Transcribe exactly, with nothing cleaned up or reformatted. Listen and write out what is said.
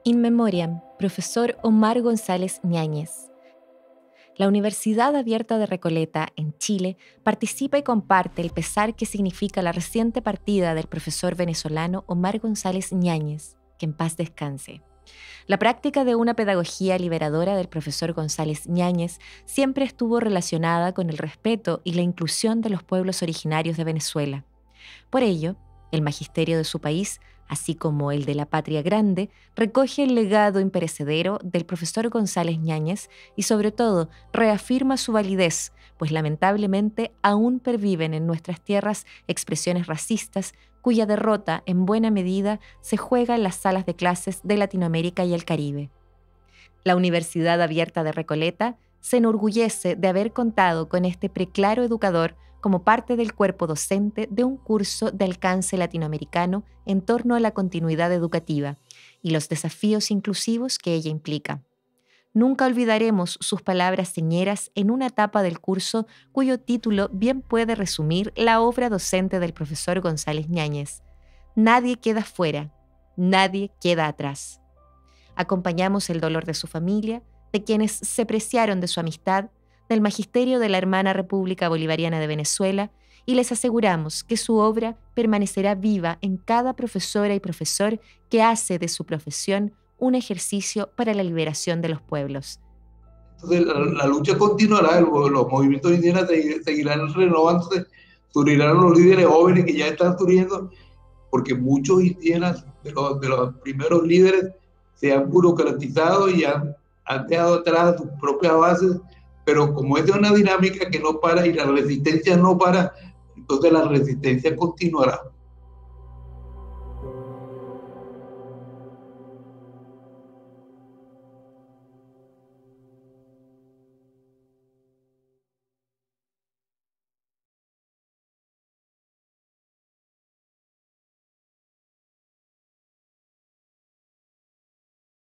In Memoriam, profesor Omar González Ñáñez. La Universidad Abierta de Recoleta, en Chile, participa y comparte el pesar que significa la reciente partida del profesor venezolano Omar González Ñáñez, que en paz descanse. La práctica de una pedagogía liberadora del profesor González Ñáñez siempre estuvo relacionada con el respeto y la inclusión de los pueblos originarios de Venezuela. Por ello, el magisterio de su país, así como el de la Patria Grande, recoge el legado imperecedero del profesor González Ñáñez y sobre todo reafirma su validez, pues lamentablemente aún perviven en nuestras tierras expresiones racistas cuya derrota en buena medida se juega en las salas de clases de Latinoamérica y el Caribe. La Universidad Abierta de Recoleta se enorgullece de haber contado con este preclaro educador como parte del cuerpo docente de un curso de alcance latinoamericano en torno a la continuidad educativa y los desafíos inclusivos que ella implica. Nunca olvidaremos sus palabras señeras en una etapa del curso cuyo título bien puede resumir la obra docente del profesor González Ñáñez. Nadie queda fuera, nadie queda atrás. Acompañamos el dolor de su familia, de quienes se preciaron de su amistad, del magisterio de la hermana República Bolivariana de Venezuela, y les aseguramos que su obra permanecerá viva en cada profesora y profesor que hace de su profesión un ejercicio para la liberación de los pueblos. Entonces, la, la lucha continuará, los, los movimientos indígenas seguirán renovándose, surgirán los líderes jóvenes que ya están surgiendo, porque muchos indígenas, de los, de los primeros líderes, se han burocratizado y han, han dejado atrás sus propias bases, pero como es de una dinámica que no para y la resistencia no para, entonces la resistencia continuará.